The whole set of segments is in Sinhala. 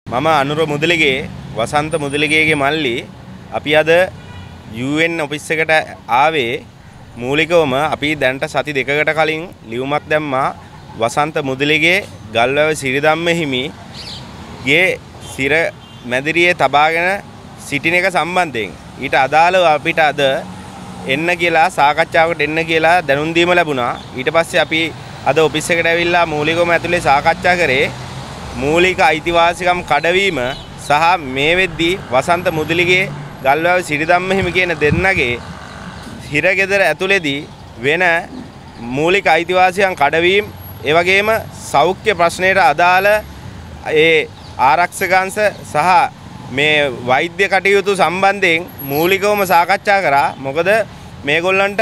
මම අනුර මුදලිගේ වසන්ත මුදලිගේගේ මල්ලි අපි අද UN ඔෆිස් එකට ආවේ මූලිකවම අපි දැන්ට සති දෙකකට කලින් ලියුමක් දැම්මා වසන්ත මුදලිගේ ගල්වැව සිරිධම්ම හිමිගේ සිර මැදිරියේ තබාගෙන සිටින එක සම්බන්ධයෙන් ඊට අදාළව අපිට අද එන්න කියලා සාකච්ඡාවකට එන්න කියලා දැනුම් දීම ලැබුණා. ඊට පස්සේ අපි අද ඔෆිස් එකට ඇවිල්ලා මූලිකවම ඇතුලේ සාකච්ඡා කරේ මූලික අයිතිවාසිකම් කඩවීම සහ මේ වෙද්දී වසන්ත මුදලිගේ ගල්වැව සිරිධම්ම හිමි කියන දෙන්නගේ හිරගෙදර ඇතුලේදී වෙන මූලික අයිතිවාසිකම් කඩවීම ඒ වගේම සෞඛ්‍ය ප්‍රශ්නයට අදාළ ඒ ආරක්ෂකංශ සහ මේ වෛද්‍ය කටයුතු සම්බන්ධයෙන් මූලිකවම සාකච්ඡා කරා. මොකද මේගොල්ලන්ට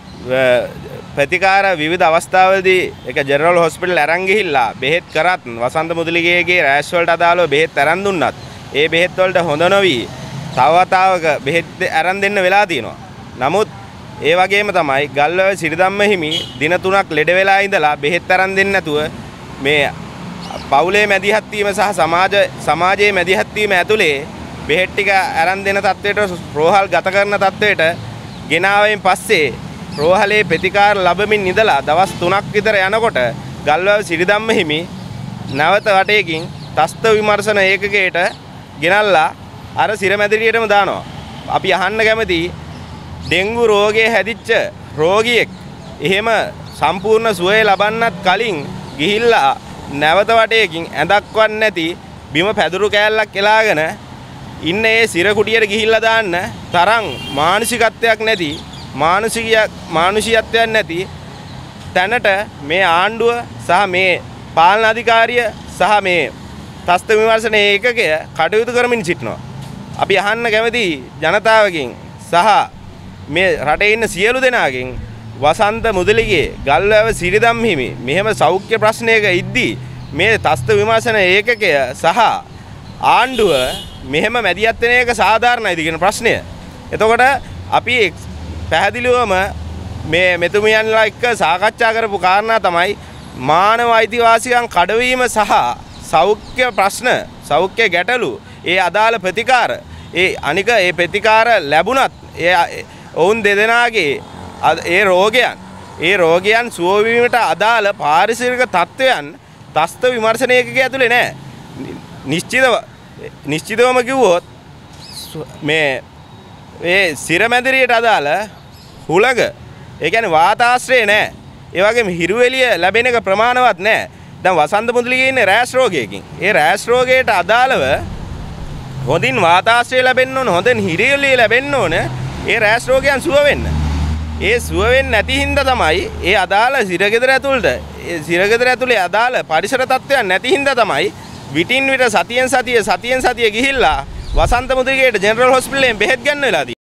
ප්‍රතිකාර විවිධ අවස්ථාවලදී ඒක ජෙනරල් හොස්පිටල් අරන් ගිහිල්ලා බෙහෙත් කරත් වසන්ත මුදලිගේගේ රෑෂ් වලට අදාළව බෙහෙත් අරන් දුන්නත් ඒ බෙහෙත් වලට හොඳ නොවි තවතාවක බෙහෙත් අරන් දෙන්න වෙලා තියෙනවා. නමුත් ඒ වගේම තමයි ගල්වැව සිරිධම්ම හිමි දින 3ක් ලෙඩ වෙලා ඉඳලා බෙහෙත් අරන් දෙන්නේ නැතුව මේ පවුලේ මැදිහත් වීම සහ සමාජයේ මැදිහත් වීම ඇතුලේ බෙහෙත් ටික අරන් දෙන තත්වයට රෝහල් ගත කරන තත්වයට ගෙනාවෙන් පස්සේ රෝහලේ ප්‍රතිකාර ලැබමින් ඉඳලා දවස් 3ක් විතර යනකොට ගල්වැව සිරිධම්ම හිමි නැවත වටේකින් තස්ත විමර්ශන ඒකකයට ගෙනල්ලා අර සිරමැදිරියටම දානවා. අපි අහන්න කැමති ඩෙන්ගු රෝගයේ හැදිච්ච රෝගියෙක් එහෙම සම්පූර්ණ සුවය ලබන්නත් කලින් ගිහිල්ලා නැවත වටේකින් ඇඳක්වත් නැති බිම පැදුරු කෑල්ලක් එලාගෙන ඉන්න ඒ සිර කුටියට ගිහිල්ලා දාන්න තරම් මානසිකත්වයක් නැති මානුෂිකත්වයක් නැති තැනට මේ ආණ්ඩුව සහ මේ පාලන අධිකාරිය සහ මේ තස්ත විමර්ශන ඒකකය කටයුතු කරමින් සිටිනවා. අපි අහන්න කැමති ජනතාවගෙන් සහ මේ රටේ ඉන්න සියලු දෙනාගෙන් වසන්ත මුදලිගේ ගල්වැව සිරිධම්ම හිමි මෙහෙම සෞඛ්‍ය ප්‍රශ්නයක ඉද්දී මේ තස්ත විමර්ශන ඒකකය සහ ආණ්ඩුව මෙහෙම මැදිහත් වෙන එක සාධාරණයිද කියන ප්‍රශ්නය. එතකොට අපි පැහැදිලිවම මේ මෙතුමියන්ලා එක්ක සාකච්ඡා කරපු කාරණා තමයි මානව අයිතිවාසිකම් කඩවීම සහ සෞඛ්‍ය ප්‍රශ්න සෞඛ්‍ය ගැටලු ඒ අදාළ ප්‍රතිකාර ඒ අනික ඒ ප්‍රතිකාර ලැබුණත් ඔවුන් දෙදෙනාගේ ඒ රෝගයන් සුව වීමට අදාළ පාරිසරික තත්ත්වයන් තස්ත විමර්ශන ඒකකය ඇතුලේ නැහැ. නිශ්චිතවම කිව්වොත් මේ සිරමැදිරියට අදාළ හුලඟ ඒ කියන්නේ වාතාශ්‍රය නැහැ. ඒ වගේම හිරු එළිය ලැබෙන එක ප්‍රමාණවත් නැහැ. දැන් වසන්ත මුදලිගේ ඉන්නේ රෑෂ් රෝගයකින්. ඒ රෑෂ් රෝගයට අදාළව හොඳින් වාතාශ්‍රය ලැබෙන්න ඕන, හොඳින් හිරු එළිය ලැබෙන්න ඕන. ඒ රෑෂ් රෝගයන් සුව වෙන්න. ඒ සුව වෙන්නේ නැති හින්දා තමයි ඒ අදාළ සිරගෙදර ඇතුලේ අදාළ පරිසර තත්ත්වයන් නැති හින්දා තමයි විටින් විට සතියෙන් සතිය ගිහිල්ලා වසන්ත මුදලිගේට ජෙනරල් හොස්පිටලෙන් බෙහෙත් ගන්න වෙලා තියෙන්නේ.